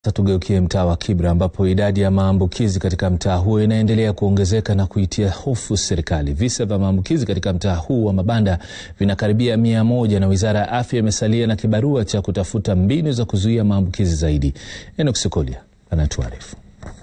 Tugeukie mtaa wa Kibra ambapo idadi ya maambukizi katika mtaa huo inaendelea kuongezeka na kuitia hofu serikali. Visa vya maambukizi katika mtaa huu wa mabanda vinakaribia 100 na Wizara ya Afya imesalia na kibarua cha kutafuta mbinu za kuzuia maambukizi zaidi. Enoch Sikolia anatuarifu.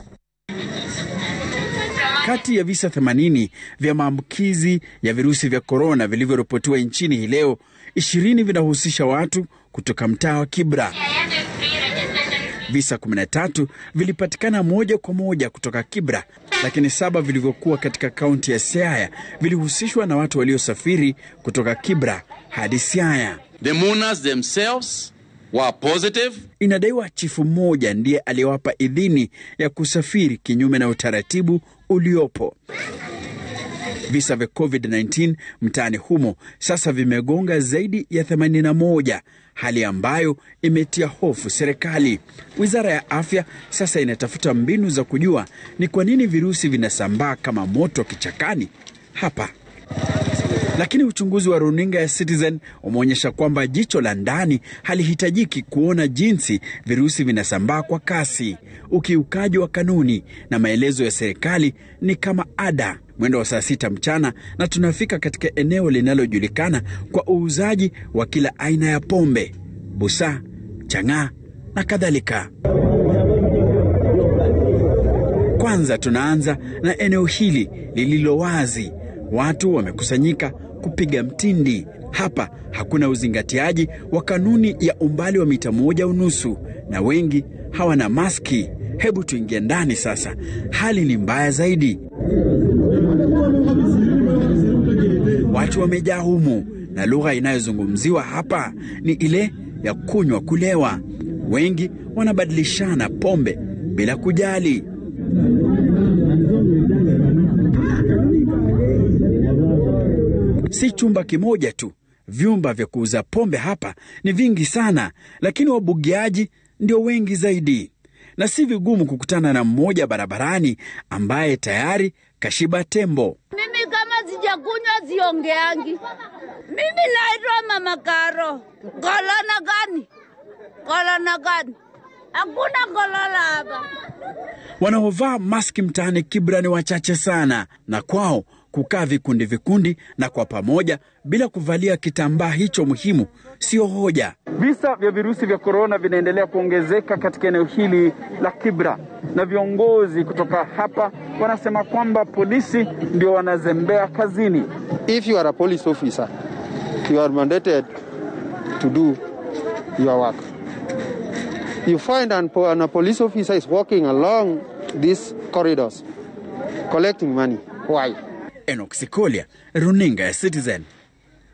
Kati ya visa 80 vya maambukizi ya virusi vya korona vilivyoripotiwa nchini hii leo, 20 vinahusisha watu kutoka mtaa wa Kibra. Visa 13 vilipatikana moja kwa moja kutoka Kibra, lakini 7 vilivyokuwa katika kaunti ya Siaya vilihusishwa na watu waliosafiri kutoka Kibra hadi Siaya. The mourners themselves were positive. Inadaiwa chifu mmoja ndiye aliyewapa idhini ya kusafiri kinyume na utaratibu uliopo. Visa vya COVID-19 mtaani humo sasa vimegonga zaidi ya 81, hali ambayo imetia hofu serikali. Wizara ya Afya sasa inatafuta mbinu za kujua ni kwa nini virusi vinasambaa kama moto kichakani hapa. Lakini uchunguzi wa runinga ya Citizen umeonyesha kwamba jicho la ndani halihitajiki kuona jinsi virusi vinasambaa kwa kasi. Ukiukaji wa kanuni na maelezo ya serikali ni kama ada. Mwendo wa saa 6 mchana na tunafika katika eneo linalojulikana kwa uuzaji wa kila aina ya pombe, busaa, chang'aa na kadhalika. Kwanza tunaanza na eneo hili lililo wazi. Watu wamekusanyika kupiga mtindi. Hapa hakuna uzingatiaji wa kanuni ya umbali wa mita 1.5 na wengi hawana maski. Hebu tuingie ndani sasa. Hali ni mbaya zaidi. Watu wamejaa humu na lugha inayozungumziwa hapa ni ile ya kunywa kulewa. Wengi wanabadilishana pombe bila kujali. Si chumba kimoja tu, vyumba vya kuuza pombe hapa ni vingi sana, lakini wabugiaji ndio wengi zaidi. Na si vigumu kukutana na mmoja barabarani ambaye tayari kashiba tembo. Mimi kama sijakunywa siongeangi. Mimi naitwa Mama Karo. Kolona gani? Kolona gani? Hakuna kolona hapa. Wanaovaa maski mtaani Kibra ni wachache sana, na kwao kukaa vikundi na kwa pamoja bila kuvalia kitambaa hicho muhimu sio hoja. Visa vya virusi vya korona vinaendelea kuongezeka katika eneo hili la Kibra, na viongozi kutoka hapa wanasema kwamba polisi ndio wanazembea kazini. If you are a police officer, you are mandated to do your work. You find a police officer is walking along these corridors collecting money. Why? Enoch Sikolia, runinga ya Citizen.